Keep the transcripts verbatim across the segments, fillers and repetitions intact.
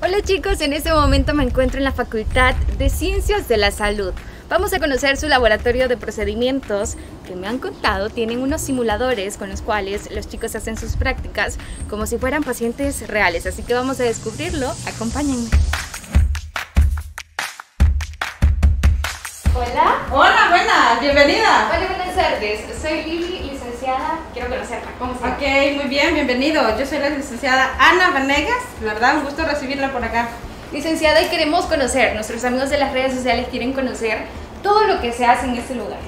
Hola chicos, en este momento me encuentro en la Facultad de Ciencias de la Salud. Vamos a conocer su laboratorio de procedimientos que me han contado tienen unos simuladores con los cuales los chicos hacen sus prácticas como si fueran pacientes reales. Así que vamos a descubrirlo, acompáñenme. Hola. Hola, buenas, bienvenida. Hola, buenas tardes. Soy Lili, licenciada. Quiero conocerla. ¿Cómo se llama? Ok, muy bien, bienvenido. Yo soy la licenciada Ana Vanegas. ¿Verdad? Un gusto recibirla por acá. Licenciada, y queremos conocer, nuestros amigos de las redes sociales quieren conocer todo lo que se hace en este lugar.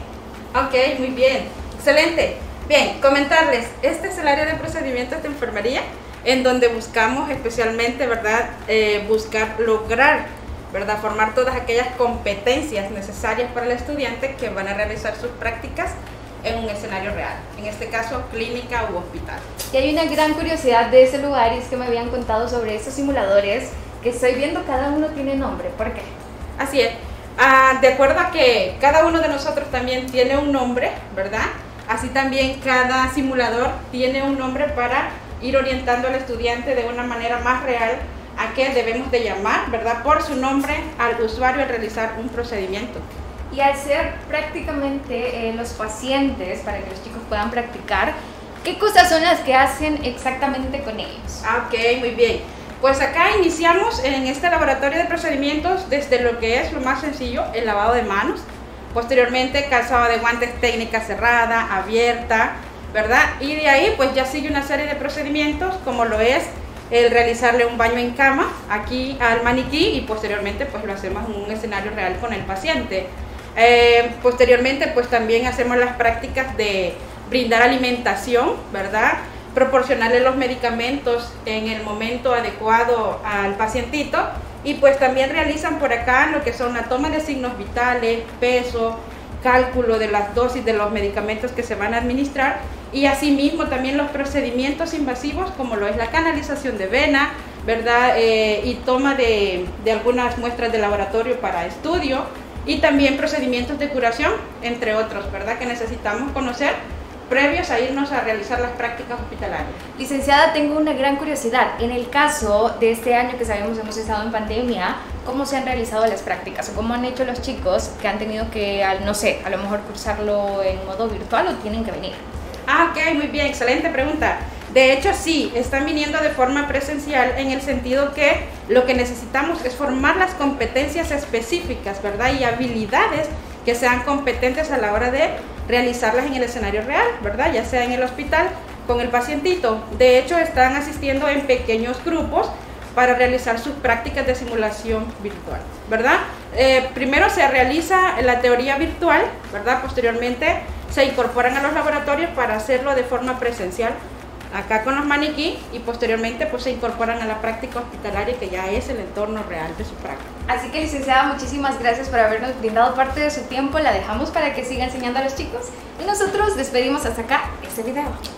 Ok, muy bien, excelente. Bien, comentarles, este es el área de procedimientos de enfermería, en donde buscamos especialmente, ¿verdad? Eh, buscar lograr, ¿verdad? Formar todas aquellas competencias necesarias para el estudiante que van a realizar sus prácticas en un escenario real, en este caso clínica u hospital. Y hay una gran curiosidad de ese lugar, y es que me habían contado sobre estos simuladores que estoy viendo, cada uno tiene nombre. ¿Por qué? Así es. Ah, de acuerdo a que cada uno de nosotros también tiene un nombre, ¿verdad? Así también cada simulador tiene un nombre para ir orientando al estudiante de una manera más real a qué debemos de llamar, ¿verdad? Por su nombre al usuario al realizar un procedimiento. Y al ser prácticamente eh, los pacientes, para que los chicos puedan practicar, ¿qué cosas son las que hacen exactamente con ellos? Ah, ok, muy bien. Pues acá iniciamos en este laboratorio de procedimientos desde lo que es lo más sencillo, el lavado de manos. Posteriormente, calzado de guantes, técnica cerrada, abierta, ¿verdad? Y de ahí pues ya sigue una serie de procedimientos como lo es el realizarle un baño en cama aquí al maniquí, y posteriormente pues lo hacemos en un escenario real con el paciente. Eh, posteriormente pues también hacemos las prácticas de brindar alimentación, ¿verdad? Proporcionarle los medicamentos en el momento adecuado al pacientito, y pues también realizan por acá lo que son la toma de signos vitales, peso, cálculo de las dosis de los medicamentos que se van a administrar, y asimismo también los procedimientos invasivos como lo es la canalización de vena, ¿verdad? Eh, y toma de, de algunas muestras de laboratorio para estudio, y también procedimientos de curación, entre otros, ¿verdad? Que necesitamos conocer previos a irnos a realizar las prácticas hospitalarias. Licenciada, tengo una gran curiosidad. En el caso de este año que sabemos hemos estado en pandemia, ¿cómo se han realizado las prácticas? ¿O cómo han hecho los chicos que han tenido que, no sé, a lo mejor cursarlo en modo virtual o tienen que venir? Ah, ok, muy bien, excelente pregunta. De hecho, sí, están viniendo de forma presencial en el sentido que lo que necesitamos es formar las competencias específicas, ¿verdad? Y habilidades que sean competentes a la hora de realizarlas en el escenario real, ¿verdad? Ya sea en el hospital con el pacientito. De hecho, están asistiendo en pequeños grupos para realizar sus prácticas de simulación virtual, ¿verdad? Eh, primero se realiza la teoría virtual, ¿verdad? Posteriormente se incorporan a los laboratorios para hacerlo de forma presencial acá con los maniquí, y posteriormente pues se incorporan a la práctica hospitalaria, que ya es el entorno real de su práctica. Así que, licenciada, muchísimas gracias por habernos brindado parte de su tiempo. La dejamos para que siga enseñando a los chicos, y nosotros despedimos hasta acá este video.